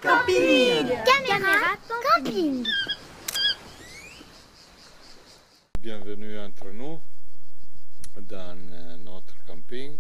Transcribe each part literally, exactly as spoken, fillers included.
Camping. Caméra camping. Bienvenue entre nous dans notre camping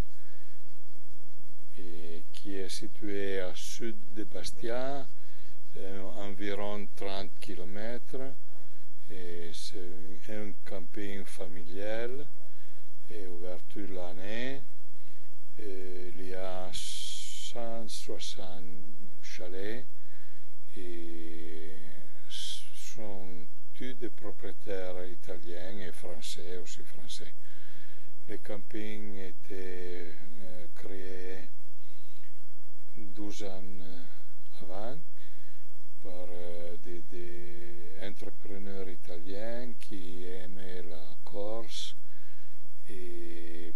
et qui est situé à sud de Bastia, euh, environ trente kilomètres. C'est un camping familial et ouvert toute l'année. Il y a cent soixante chalets et sont tous des propriétaires italiens et français, aussi français. Le camping a été euh, créé douze ans avant par euh, des, des entrepreneurs italiens qui aimaient la Corse et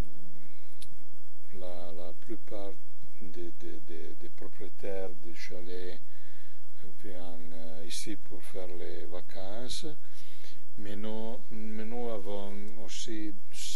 la, la plupart des, des, des, des propriétaires de chalets viennent ici pour faire les vacances, mais nous, mais nous avons aussi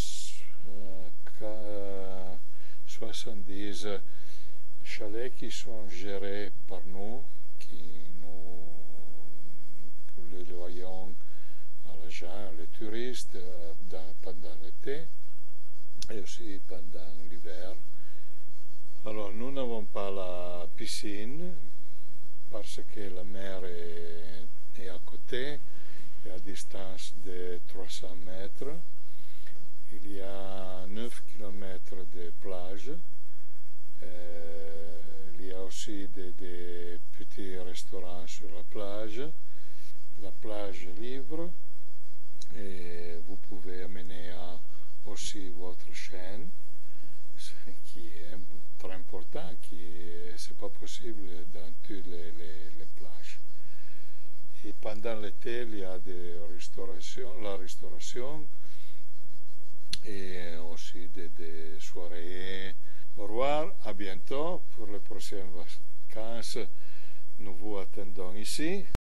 euh, soixante-dix chalets qui sont gérés par nous, qui nous les loyons à les gens, les touristes dans, pendant l'été et aussi pendant l'hiver. Alors nous n'avons pas la piscine parce que la mer est, est à côté, et à distance de trois cents mètres. Il y a neuf kilomètres de plage. Euh, il y a aussi des, des petits restaurants sur la plage. La plage est libre et vous pouvez amener à, aussi votre chien, qui est très important, qui c'est pas possible dans toutes les, les, les plages. Et pendant l'été, il y a des restaurations, la restauration et aussi des, des soirées. Au revoir, à bientôt pour les prochaines vacances. Nous vous attendons ici.